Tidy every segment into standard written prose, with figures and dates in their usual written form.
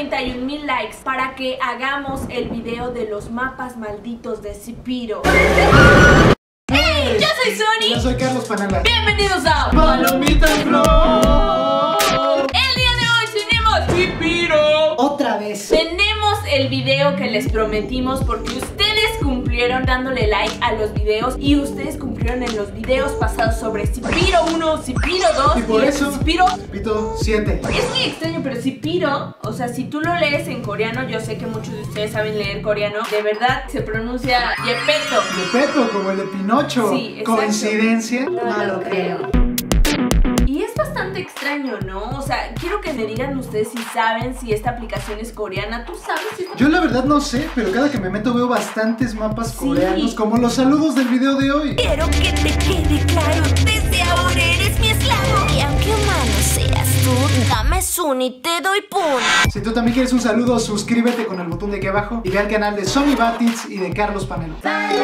31,000 likes para que hagamos el video de los mapas malditos de Cipiro. ¡Hey! Yo soy Sony. Yo soy Carlos Panela. Bienvenidos a Palomitas Bro. El día de hoy tenemos Cipiro. Otra vez. Tenemos el video que les prometimos porque ustedes cumplieron dándole like a los videos y ustedes cumplieron en los videos pasados sobre Cipiro 1, Cipiro 2 y por eso Cipiro 7. Es muy extraño, pero Cipiro, o sea, si tú lo lees en coreano, yo sé que muchos de ustedes saben leer coreano, de verdad se pronuncia Yepeto. Yepeto, como el de Pinocho. Sí, exacto. ¿Coincidencia? No lo creo. Y es bastante extraño, ¿no? O sea, quiero que me digan ustedes si saben si esta aplicación es coreana. ¿Tú sabes si Yo la verdad no sé, pero cada que me meto veo bastantes mapas coreanos, como los saludos del video de hoy. Quiero que te quede claro, desde ahora eres mi esclavo. Y aunque humano seas tú, dame Sun y te doy pun. Si tú también quieres un saludo, suscríbete con el botón de aquí abajo y ve al canal de Sony Batits y de Carlos Panela.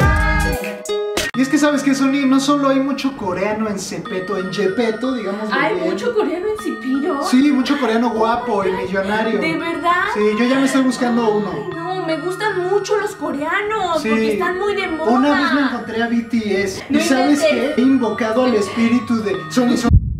Y es que sabes que, Sony, no solo hay mucho coreano en Cepeto, en Yepeto, digamos. hay bien. mucho coreano en Cipiro. Sí, mucho coreano guapo y millonario. ¿De verdad? Sí, yo ya me estoy buscando uno. Ay, no, me gustan mucho los coreanos, Sí. porque están muy de moda. Una vez me encontré a BTS No y ¿sabes qué? inventes. He invocado al espíritu de Sony.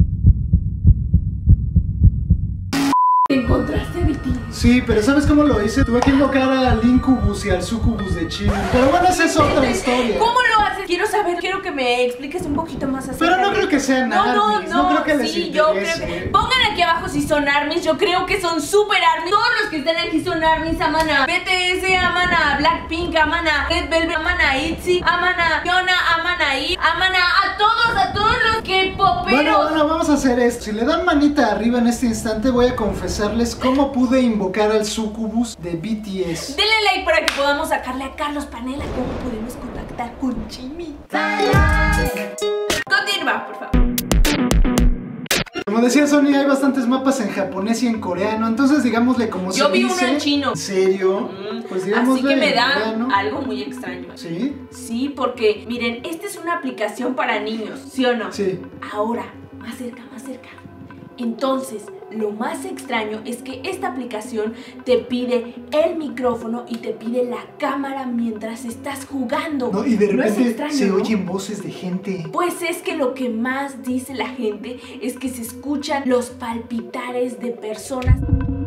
¿Te encontraste a BTS? Sí, pero ¿sabes cómo lo hice? Tuve que invocar al Incubus y al Sucubus de Chile. Pero bueno, esa es otra historia. ¿Cómo lo haces? Quiero saber, quiero que me expliques un poquito más acerca Pero no de- creo que sean ARMYs, no creo que les sí, yo creo interese. que... Pongan aquí abajo si son ARMYs, yo creo que son super ARMYs. Todos los que están aquí son ARMYs, aman a BTS, aman a Blackpink, aman a Red Velvet, aman a ITZY, aman a Fiona, aman a IVE, aman a todos los K-poperos. Bueno, vamos a hacer esto. Si le dan manita arriba en este instante, voy a confesarles cómo pude invocar al Sucubus de BTS. Denle like para que podamos sacarle a Carlos Panela cómo podemos contactar con Jimmy. Continúa, por favor. Como decía Sony, hay bastantes mapas en japonés y en coreano. Entonces, digámosle como se Yo vi dice. uno en chino. ¿En serio? Pues digámosle Así que me en da coreano. algo muy extraño. ¿Sí? Sí, porque miren, esta es una aplicación para niños, ¿sí o no? Sí. Ahora, más cerca, más cerca. Entonces, lo más extraño es que esta aplicación te pide el micrófono y te pide la cámara mientras estás jugando. No, y de ¿No es repente extraño, se no? oyen voces de gente. Pues es que lo que más dice la gente es que se escuchan los palpitares de personas.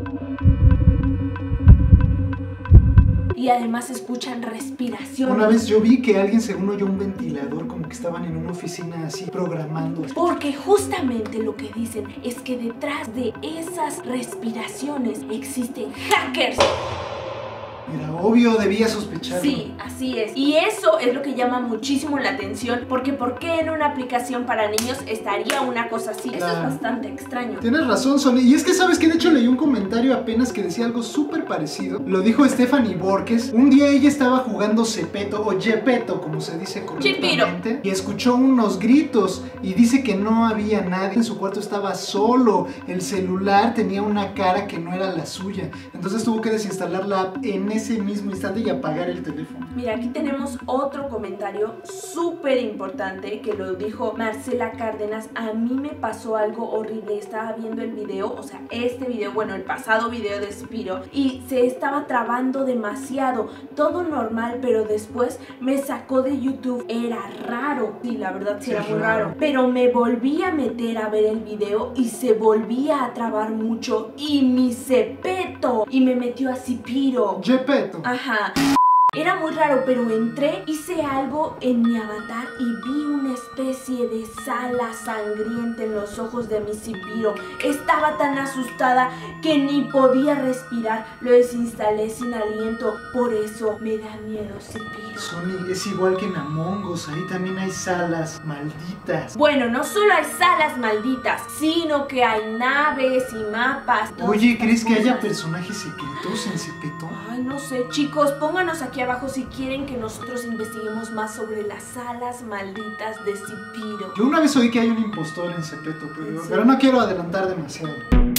Y además se escuchan respiraciones. Una vez yo vi que alguien, según oyó un ventilador, como que estaban en una oficina así programando. Porque justamente lo que dicen es que detrás de esas respiraciones existen hackers. Era obvio, debía sospecharlo. Sí, así es. Y eso es lo que llama muchísimo la atención, porque ¿por qué en una aplicación para niños estaría una cosa así? Eso es Claro. bastante extraño. Tienes razón, Sony. Y es que sabes que de hecho leí un comentario apenas que decía algo súper parecido. Lo dijo Stephanie Borges. Un día ella estaba jugando Cepeto o Yepeto, como se dice correctamente, y escuchó unos gritos y dice que no había nadie. En su cuarto estaba solo. El celular tenía una cara que no era la suya. Entonces tuvo que desinstalar la app en ese mismo instante y apagar el teléfono. Mira, aquí tenemos otro comentario súper importante que lo dijo Marcela Cárdenas. A mí me pasó algo horrible, estaba viendo el video, o sea, este video, bueno, el pasado video de Cipiro, y se estaba trabando demasiado, todo normal, pero después me sacó de YouTube. Era raro, sí, la verdad sí era muy raro, pero me volví a meter a ver el video y se volvía a trabar mucho y mi Cepeto, y me metió a Cipiro. Yepeto. Ajá. Era muy raro, pero entré, hice algo en mi avatar y vi una especie de sala sangrienta en los ojos de mi Cipiro. Estaba tan asustada que ni podía respirar. Lo desinstalé sin aliento, por eso me da miedo Cipiro. Sony, es igual que en Among Us, ahí también hay salas malditas. Bueno, no solo hay salas malditas, sino que hay naves y mapas. todas Oye, estas ¿crees que haya cosas. personajes secretos en Cepeto? Ay, no sé, chicos, pónganos aquí abajo si quieren que nosotros investiguemos más sobre las salas malditas de Cipiro. Yo una vez oí que hay un impostor en Cepeto, pero no quiero adelantar demasiado.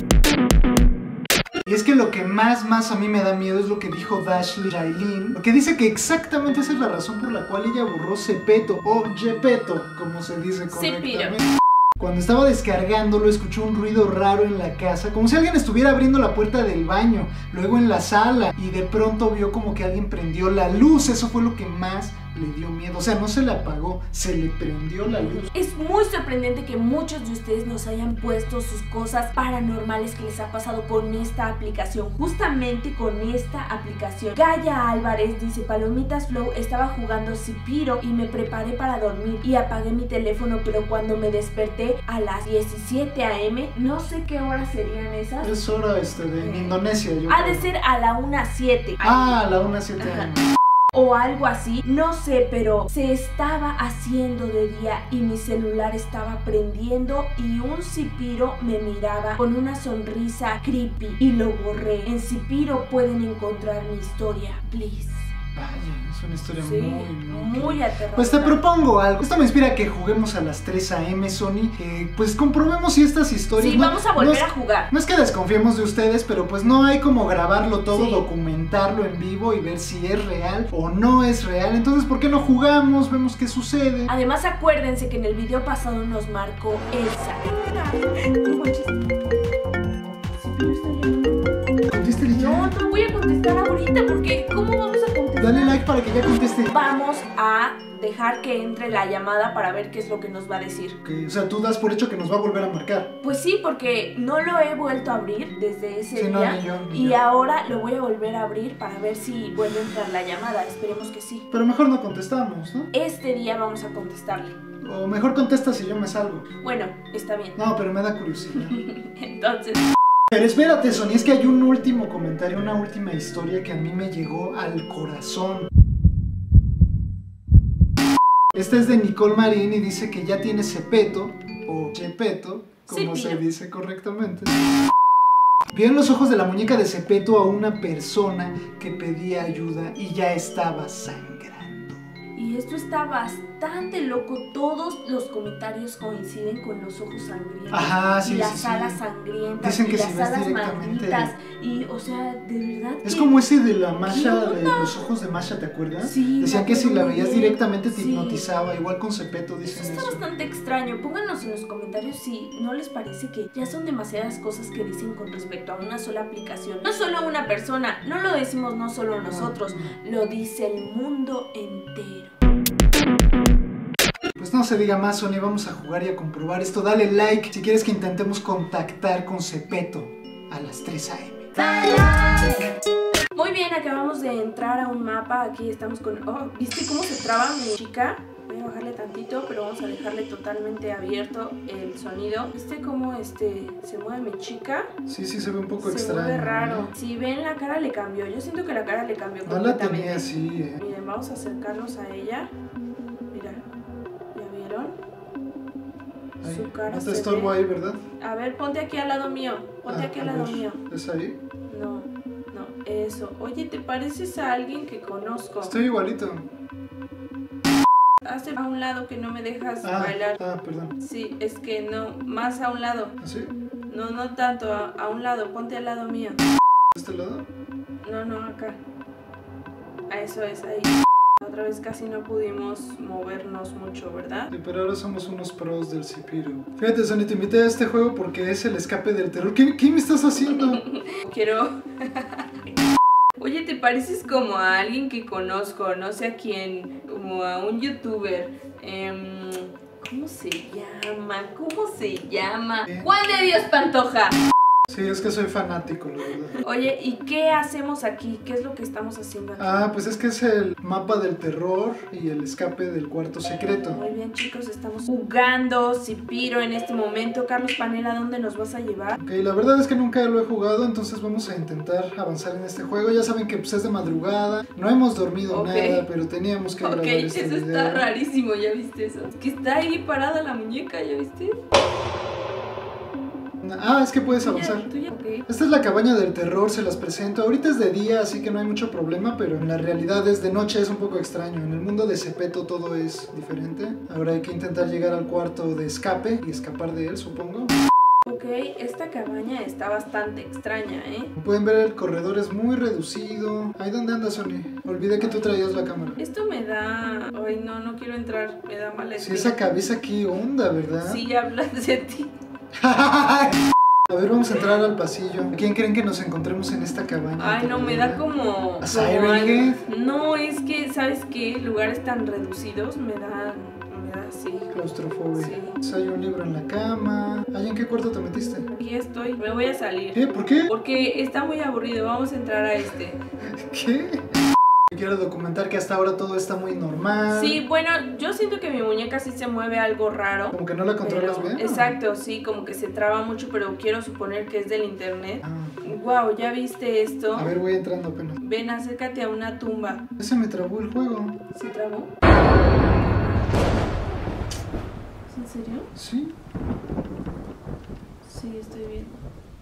Y es que lo que más a mí me da miedo es lo que dijo Dashley Raylin, porque dice que exactamente esa es la razón por la cual ella borró Cepeto o Yepeto, como se dice correctamente. Cuando estaba descargándolo, escuchó un ruido raro en la casa, como si alguien estuviera abriendo la puerta del baño, luego en la sala, y de pronto vio como que alguien prendió la luz. Eso fue lo que más le dio miedo. O sea, no se le apagó, se le prendió la luz. Es muy sorprendente que muchos de ustedes nos hayan puesto sus cosas paranormales que les ha pasado con esta aplicación. Justamente con esta aplicación. Gaya Álvarez dice: Palomitas Flow, estaba jugando Cipiro y me preparé para dormir y apagué mi teléfono, pero cuando me desperté a las 17 AM, no sé qué horas serían esas. Es hora en Indonesia, yo Ha creo. de ser a la 1:07. Ah, a la 1:07 AM. O algo así, no sé, pero se estaba haciendo de día y mi celular estaba prendiendo y un Cipiro me miraba con una sonrisa creepy y lo borré. En Cipiro pueden encontrar mi historia, please. Vaya, es una historia Sí, muy aterradora. Pues te propongo algo. Esto me inspira a que juguemos a las 3 AM, Sony. Pues comprobemos si estas historias... Sí, vamos a volver a jugar. No es que desconfiemos de ustedes, pero pues no hay como grabarlo todo, Sí. documentarlo en vivo y ver si es real o no es real. Entonces, ¿por qué no jugamos? Vemos qué sucede. Además, acuérdense que en el video pasado nos marcó Elsa. No manches. Cipiro está llamando. Contéstale ya. No voy a contestar ahorita porque ¿cómo vamos a contestar? Dale like para que ya conteste. Vamos a dejar que entre la llamada para ver qué es lo que nos va a decir. Ok, o sea, tú das por hecho que nos va a volver a marcar. Pues sí, porque no lo he vuelto a abrir desde ese Sí, no, día. ni yo. Y ahora lo voy a volver a abrir para ver si vuelve a entrar la llamada. Esperemos que sí. Pero mejor no contestamos, ¿no? Este día vamos a contestarle. O mejor contesta si yo me salgo. Bueno, está bien. No, pero me da curiosidad. Entonces, Pero espérate, Sony, es que hay un último comentario, una última historia que a mí me llegó al corazón. Esta es de Nicole Marín y dice que ya tiene Zepeto, o Gepetto, como se dice correctamente. Vio en los ojos de la muñeca de Zepeto a una persona que pedía ayuda y ya estaba sangrando. y esto está bastante loco. Todos los comentarios coinciden con los ojos sangrientos. Ajá, sí, y las sí, alas sí. sangrientas. Dicen que y si las ves alas directamente- malditas. Y, o sea, de verdad. Es que- como ese de la Masha, ¿Qué de onda? los ojos de Masha, ¿te acuerdas? Sí, Decían me que si acuerdo la muy veías bien. directamente te Sí. hipnotizaba, igual con Zepeto dicen Eso está eso. bastante extraño. Pónganos en los comentarios si no les parece que ya son demasiadas cosas que dicen con respecto a una sola aplicación. No solo una persona, no lo decimos no solo nosotros, lo dice el mundo entero. Pues no se diga más, Sony, vamos a jugar y a comprobar esto. Dale like si quieres que intentemos contactar con Zepeto a las 3 AM. Muy bien, acabamos de entrar a un mapa. Aquí estamos con... Oh, ¿viste cómo se traba mi chica? Voy a bajarle tantito, pero vamos a dejarle totalmente abierto el sonido. ¿Viste cómo se mueve mi chica? Sí, se ve un poco Se extraño. mueve raro. ¿no? Si ven, la cara le cambió. Yo siento que la cara le cambió No la completamente. tenía así, Miren, vamos a acercarnos a ella. Mira, ¿ya vieron? Ahí. Su cara No te se estorbo ve. ahí, ¿verdad? A ver, ponte aquí al lado mío. Ponte aquí al a lado ver, mío. ¿Es ahí? No, eso. Oye, ¿te pareces a alguien que conozco? Estoy igualito. Hazte a un lado que no me dejas Ah, bailar. perdón. Sí, es que no, más a un lado. ¿Así? No tanto, a un lado. Ponte al lado mío. ¿De este lado? No, acá. A eso es, ahí. Otra vez casi no pudimos movernos mucho, ¿verdad? Sí, pero ahora somos unos pros del Cipiro. Fíjate, Sony, te invité a este juego porque es el escape del terror. ¿Qué me estás haciendo? Quiero... Oye, ¿te pareces como a alguien que conozco? No sé a quién, como a un youtuber. ¿Cómo se llama? Juan de Dios Pantoja. Sí, es que soy fanático, la verdad. Oye, ¿y qué hacemos aquí? ¿Qué es lo que estamos haciendo aquí? Ah, pues es que es el mapa del terror y el escape del cuarto secreto. Muy bien, chicos, estamos jugando Cipiro en este momento. Carlos Panela, ¿a dónde nos vas a llevar? Ok, la verdad es que nunca lo he jugado, entonces vamos a intentar avanzar en este juego. Ya saben que pues, es de madrugada, no hemos dormido Ok. nada, pero teníamos que Ok, grabar este eso video. está rarísimo, ¿ya viste eso? Es que está ahí parada la muñeca, ¿ya viste? Ah, es que puedes avanzar. Tuya. Ok. Esta es la cabaña del terror, se las presento. Ahorita es de día, así que no hay mucho problema, pero en la realidad es de noche, es un poco extraño. En el mundo de Zepeto todo es diferente. Ahora hay que intentar llegar al cuarto de escape y escapar de él, supongo. Ok, esta cabaña está bastante extraña, ¿eh? Como pueden ver, el corredor es muy reducido. ¿Ahí dónde andas, Sony? Olvidé que tú traías la cámara. Esto me da... Ay, no quiero entrar. Me da mala Sí, espina. esa cabeza aquí onda, ¿verdad? Sí, hablas de ti. A ver, vamos a entrar al pasillo. ¿A quién creen que nos encontremos en esta cabaña? Ay, no, me da como... ¿A Siren Head? No, es que, ¿sabes qué? Lugares tan reducidos me da así. Claustrofobia. Sí. Pues hay un libro en la cama. ¿Ay, en qué cuarto te metiste? Aquí estoy. Me voy a salir. ¿Qué? ¿Por qué? Porque está muy aburrido. Vamos a entrar a este. ¿Qué? Quiero documentar que hasta ahora todo está muy normal. Sí, bueno, yo siento que mi muñeca sí se mueve algo raro. Como que no la controlas pero- bien. Exacto, sí, como que se traba mucho, pero quiero suponer que es del internet. Ah, Wow, ¿ya viste esto? a ver, voy entrando apenas. Ven, acércate a una tumba. Ese me trabó el juego. ¿Se trabó? ¿Es en serio? Sí. Sí, estoy viendo.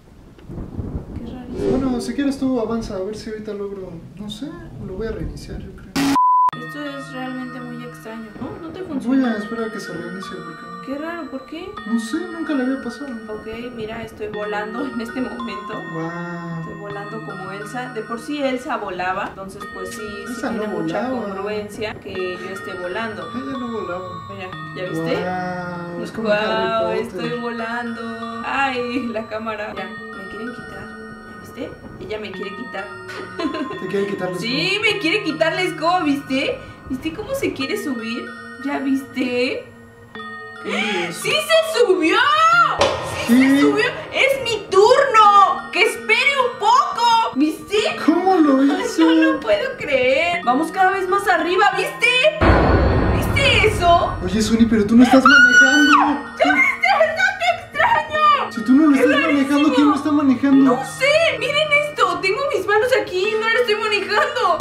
Qué rarísimo. Bueno, si quieres tú avanza, a ver si ahorita logro. No sé, lo voy a reiniciar, yo creo. Esto es realmente muy extraño, ¿no? No te Voy funciona. a esperar a que se reinicie porque. Qué raro, ¿por qué? No sé, nunca le había pasado. Ok, mira, estoy volando en este momento. Wow. Estoy volando como Elsa. De por sí Elsa volaba, entonces pues sí Elsa tiene no mucha volaba. congruencia que yo esté volando. Ella no volaba. Mira, ¿ya viste? Wow, es como Wow, Harry Potter. estoy volando. Ay, la cámara. Ya, me quieren quitar. ¿Ya viste? Ella me quiere quitar. Te quiere quitar los Sí, me quiere quitar la escoba, ¿viste? ¿Viste cómo se quiere subir? ¿Ya viste? ¡Sí se subió! ¡Sí ¿Qué? se subió! ¡Es mi turno! ¡Que espere un poco! ¿Viste? ¿Cómo lo Ay, hizo? no lo puedo creer. Vamos cada vez más arriba, ¿viste? ¿Viste eso? Oye, Sony, pero tú no estás manejando. ¿Ya viste? ¡Está qué extraño! Si tú no lo estás manejando, ¿quién lo está manejando? No sé, miren esto. Tengo mis manos aquí y no lo estoy manejando.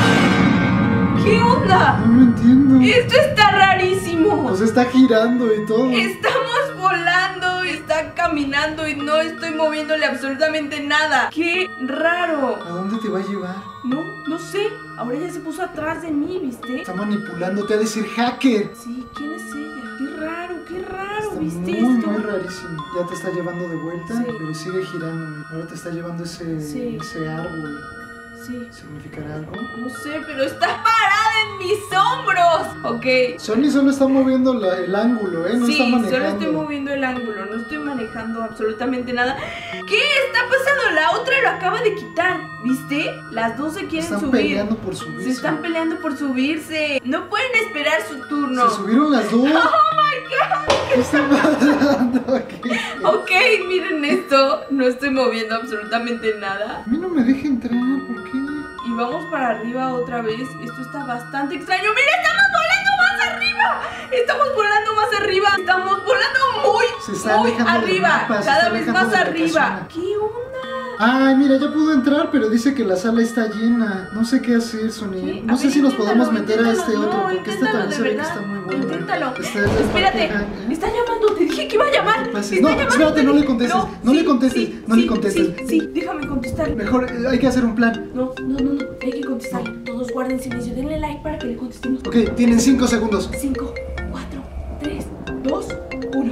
¿Qué onda? No lo entiendo. Esto está rarísimo. O sea, está girando y todo. Estamos volando, está caminando y no estoy moviéndole absolutamente nada. ¡Qué raro! ¿A dónde te va a llevar? No sé. Ahora ya se puso atrás de mí, ¿viste? Está manipulándote, ha de ser hacker. Sí, ¿quién es ella? Qué raro, Está ¿viste muy, esto? muy rarísimo. Ya te está llevando de vuelta, Sí. pero sigue girando. Ahora te está llevando Sí. ese árbol. Sí, ¿Significará algo? no sé, pero está parada en mis hombros. Ok. Sony solo está moviendo el ángulo, ¿eh? No Sí, está manejando. solo estoy moviendo el ángulo, no estoy manejando absolutamente nada. ¿Qué está pasando? La otra lo acaba de quitar, ¿viste? Las dos se quieren Están subir. peleando por subirse. Se están peleando por subirse. No pueden esperar su turno. Se subieron las dos. Oh my god. ¿Qué está pasando aquí? Ok, miren esto. No estoy moviendo absolutamente nada. A mí no me deja entrar, ¿por qué? Y vamos para arriba otra vez. Esto está bastante extraño. ¡Mira, estamos volando más arriba! Estamos volando más arriba. Estamos volando Se está muy alejando del arriba. mapa, se Cada está vez alejando más de la arriba. casona. ¿Qué onda? Ay, mira, ya pudo entrar, pero dice que la sala está llena. No sé qué hacer, Sony. ¿Qué? No A sé ver, si nos inténtalo, podemos meter a este inténtalo. otro, No, porque este inténtalo, también de se ve que verdad. está muy bueno. Inténtalo. Está el Espérate, Parque Hank, me está llamando. Te dije que iba a llamar. No pases. Me No, está llamando, espérate, te no le dije. contestes, no le contestes, no le contestes. Sí, déjame contestar. Mejor hay que hacer un plan. No, hay que contestar. Todos guarden silencio. Denle like para que le contestemos. Ok, tienen 5 segundos. 5, 4, 3, 2, 1.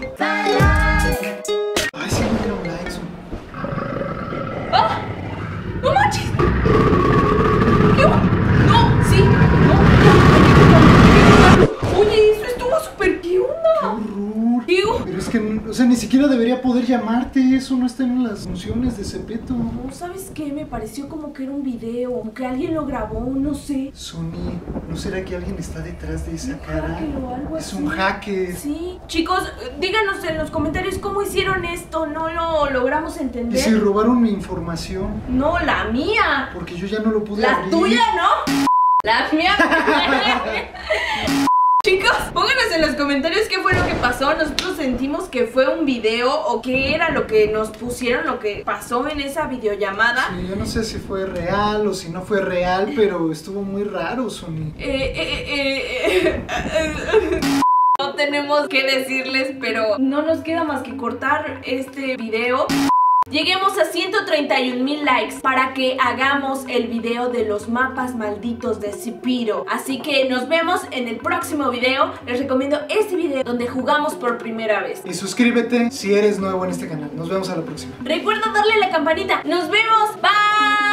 Ay, sí, me dieron like, Sony. ¡Ah! ¡No manches! ¿Qué onda? ¡No! ¡Sí! ¡No! Oye, eso estuvo súper. ¿Qué ¡Qué onda? horror! ¿Qué onda? Pero es que, o sea, ni siquiera debería poder llamarte. Eso no está en las funciones de Zepeto. No, ¿sabes qué? Me pareció como que era un video, como que alguien lo grabó, no sé. Sony, ¿no será que alguien está detrás de esa Un cara? hacker o algo Es así. un hacker. Sí. Chicos, díganos en los comentarios cómo hicieron esto. No lo logramos Y entender. si robaron mi información, No, la mía. porque yo ya no lo pude La abrir. tuya, ¿no? La mía. Chicos, pónganos en los comentarios qué fue lo que pasó. Nosotros sentimos que fue un video o qué era lo que nos pusieron, lo que pasó en esa videollamada. Sí, yo no sé si fue real o si no fue real, pero estuvo muy raro, Sony. No tenemos que decirles, pero no nos queda más que cortar este video. lleguemos a 131,000 likes para que hagamos el video de los mapas malditos de Spyro. Así que nos vemos en el próximo video. Les recomiendo este video donde jugamos por primera vez. Y suscríbete si eres nuevo en este canal. Nos vemos a la próxima. Recuerda darle a la campanita. Nos vemos. Bye.